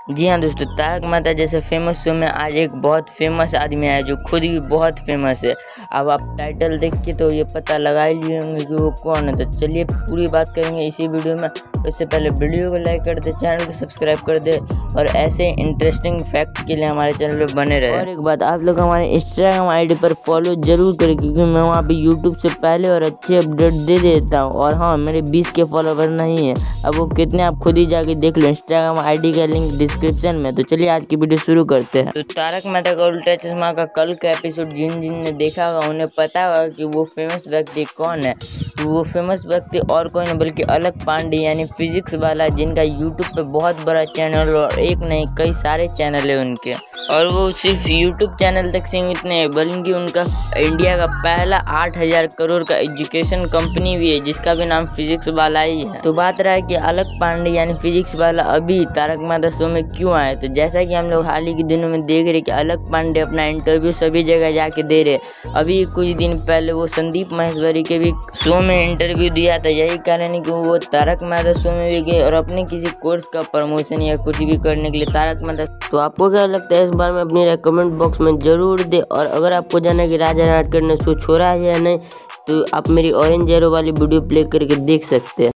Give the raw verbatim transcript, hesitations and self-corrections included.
जी हाँ दोस्तों, तारक मेहता जैसे फेमस शो में आज एक बहुत फेमस आदमी है जो खुद भी बहुत फेमस है। अब आप टाइटल देख के तो ये पता लगा ही लिए होंगे कि वो कौन है। तो चलिए पूरी बात करेंगे इसी वीडियो में। उससे पहले वीडियो को लाइक कर दे, चैनल को सब्सक्राइब कर दे और ऐसे इंटरेस्टिंग फैक्ट के लिए हमारे चैनल पर बने रहे। और एक बात, आप लोग हमारे इंस्टाग्राम आईडी पर फॉलो जरूर करें क्योंकि मैं वहाँ पे यूट्यूब से पहले और अच्छे अपडेट दे देता हूँ। और हाँ, मेरे बीस के फॉलोवर नहीं है, अब वो कितने आप खुद ही जाके देख लो। इंस्टाग्राम आईडी का लिंक डिस्क्रिप्शन में। तो चलिए आज की वीडियो शुरू करते हैं। तो तारक मेहता का उल्टा चश्मा का कल का एपिसोड जिन जिन ने देखा होगा उन्हें पता होगा कि वो फेमस व्यक्ति कौन है। तो वो फेमस व्यक्ति और कोई नहीं बल्कि अलक पांडे यानी फिजिक्स वाला, जिनका यूट्यूब पे बहुत बड़ा चैनल और एक नहीं कई सारे चैनल है उनके। और वो सिर्फ यूट्यूब चैनल तक सीमित नहीं है बल्कि उनका इंडिया का पहला आठ हजार करोड़ का एजुकेशन कंपनी भी है जिसका भी नाम फिजिक्स वाला ही है। तो बात रहा है कि अलक पांडे यानी फिजिक्स वाला अभी तारक मेहता शो में क्यों आए। तो जैसा कि हम लोग हाल ही के दिनों में देख रहे कि अलक पांडे अपना इंटरव्यू सभी जगह जाके दे रहे। अभी कुछ दिन पहले वो संदीप माहेश्वरी के भी शो में इंटरव्यू दिया था। यही कारण है कि वो तारक मेहता शो में भी गए और अपने किसी कोर्स का प्रमोशन या कुछ भी करने के लिए तारक मेहता। तो आपको क्या लगता है इस बार में अपनी कमेंट बॉक्स में जरूर दे। और अगर आपको जाना कि राजा नाटकर ने शो छोड़ा है या नहीं तो आप मेरी ऑरेंज एरो वाली वीडियो प्ले करके देख सकते हैं।